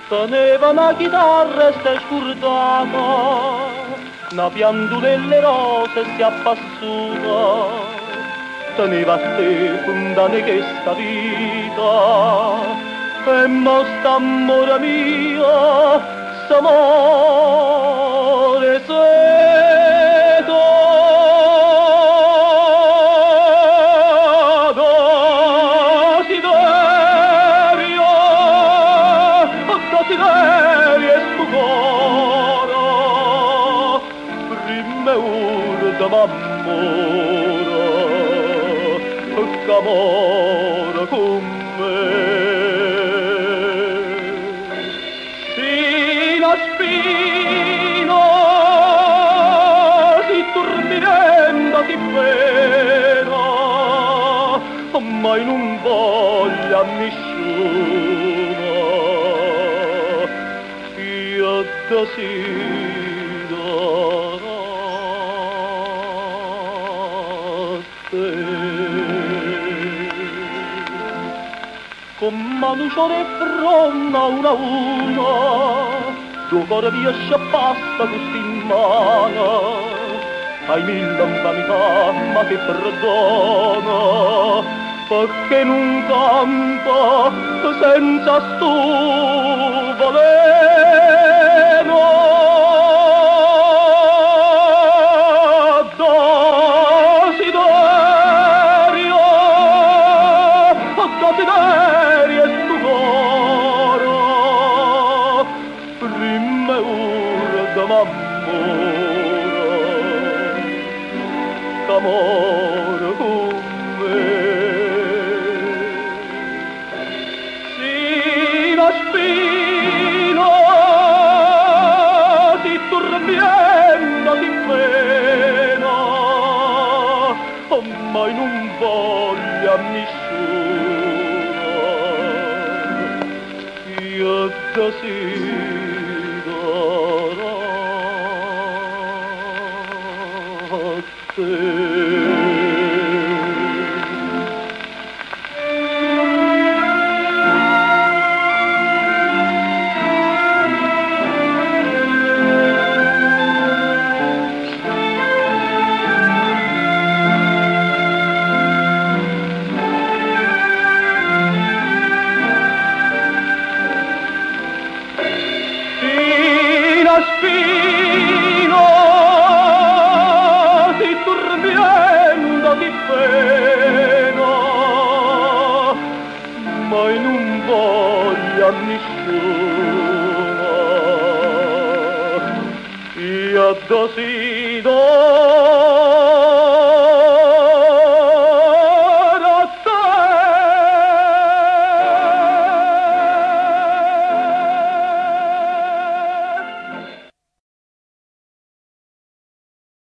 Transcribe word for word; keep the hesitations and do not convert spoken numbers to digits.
teneva una chitarra e stai scordata, una piantulelle rose si è appassuta, teneva a te fondane che sta vita, e mo sta amore mio, s'amore seco. Desiderio e stupore, prima urda m'amore, ch'amore con me. Sino a spino, si dormirenda di pena, mai non voglia nessuno. Desiderate con mano e fronna una a una, tuo cuore via sciappasta così in mano, hai mille infamità ma che perdona, perché in un campo senza stu voleno desiderio, desiderio e stupore, prima urda m'amore, ch'amore con me. Spino si dormiendo di pena, mai non voglia nessuno, io desiderate. Spino si dormiendo di pena, mai non voglia nessuno, io desidero